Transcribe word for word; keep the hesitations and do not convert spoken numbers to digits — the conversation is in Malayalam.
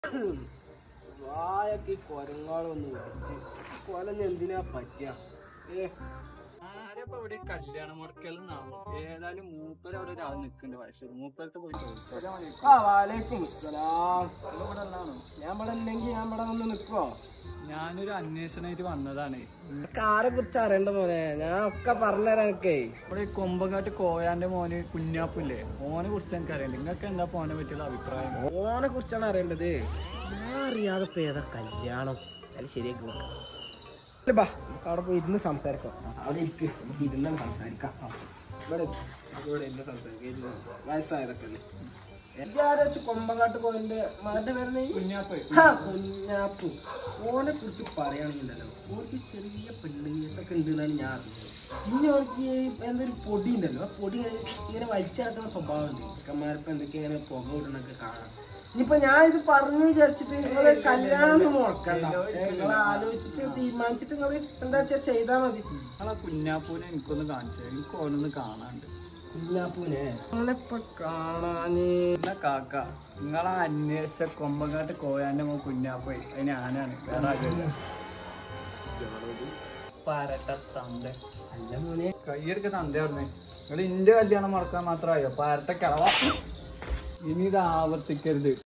വായൊക്കെ കൊരങ്ങാളൊന്നും വിളിച്ച് കൊലന്ന് എന്തിനാ പറ്റിയ ഏ ആരപ്പ ഇവിടെ കല്യാണം മുടക്കലെന്നാവും. ഏതായാലും മൂപ്പര് അവിടെ ഒരാൾ നിൽക്കുന്നുണ്ട്. വയസ്സ് മൂപ്പരത്ത് പോയി ചോദിച്ചു. ആ വാലേക്കും സലാം. ഞാൻ ഇവിടെ ഇല്ലെങ്കിൽ ഞാൻ ഇവിടെ വന്ന് നിക്കുവോ? ഞാനൊരു അന്വേഷണമായിട്ട് വന്നതാണ്. ആരെ കുറിച്ച് അറിയണ്ട മോനെ, ഞാൻ ഒക്കെ പറഞ്ഞുതരാം. എനിക്കേ ഇവിടെ കൊമ്പങ്കാട്ട് കോയാന്റെ മോന് കുഞ്ഞാപ്പില്ലേ, ഓനെ കുറിച്ച് എനിക്ക് അറിയണ്ട. നിങ്ങൾക്ക് എന്താ പോനെ പറ്റിയുള്ള അഭിപ്രായം? ഓനെ കുറിച്ചാണ് അറിയേണ്ടത്. ഞാൻ അറിയാതെ ഇപ്പൊ ഏതാ കല്യാണം? അത് ശരിയാക്കി കൊടുക്കാം. ബാ നമുക്ക് അവിടെ പോയി ഇരുന്ന് സംസാരിക്കാം. അവിടെ ഇരിക്ക്, നമുക്ക് ഇരുന്നാണ് സംസാരിക്കാം. ഇവിടെ ഇവിടെ ഇരുന്ന് സംസാരിക്കാം. വയസ്സായതൊക്കെ അല്ലേ വിചാരിച്ചു. കൊമ്പങ്കാട്ട് കോയന്റെ മകന്റെ പേര് കുഞ്ഞാപ്പ്. കുഞ്ഞാപ്പു. ഓനെ കുറിച്ച് പറയുകയാണെങ്കിലല്ലോ, ഓർക്ക് ചെറിയ പെണ്ണ് കേസൊക്കെ ഉണ്ട് എന്നാണ് ഞാൻ അറിഞ്ഞത്. ഇനി ഓർക്ക് എന്തൊരു പൊടി ഉണ്ടല്ലോ, ആ പൊടി ഇങ്ങനെ വലിച്ചടക്കുന്ന സ്വഭാവം ഉണ്ട്. ചെക്കന്മാരിപ്പോ എന്തൊക്കെ ഇങ്ങനെ പുക വിടണൊക്കെ കാണാം. ഇനിയിപ്പോ ഞാൻ ഇത് പറഞ്ഞു വിചാരിച്ചിട്ട് നിങ്ങള് കല്യാണം ഒന്നും മുടക്കണ്ട. നിങ്ങളെ ആലോചിച്ചിട്ട് തീരുമാനിച്ചിട്ട് നിങ്ങള് എന്താ വെച്ചാ ചെയ്താ മതി. നിങ്ങളെ കുഞ്ഞാപ്പൂനെ എനിക്കൊന്ന് കാണിച്ചത്, എനിക്ക് ഓനൊന്ന് കാണാണ്ട്. കുഞ്ഞാപ്പൂനെ നിങ്ങളിപ്പൊ കാണാന് കാക്ക, നിങ്ങളെ അന്വേഷിച്ച കൊമ്പങ്കാട്ട് കോയാന്റെ മോ കുഞ്ഞാപ്പോ അത് ഞാനാണ്, വേറെ ആരുമില്ല. പരട്ട തന്ത അല്ല മോനെ, കൈയെടുക്ക തന്ത പറഞ്ഞേ. നിങ്ങൾ ഇന്റെ കല്യാണം മറക്കാൻ മാത്രമായോ പരട്ട കിളവ. ഇനി ഇത് ആവർത്തിക്കരുത്.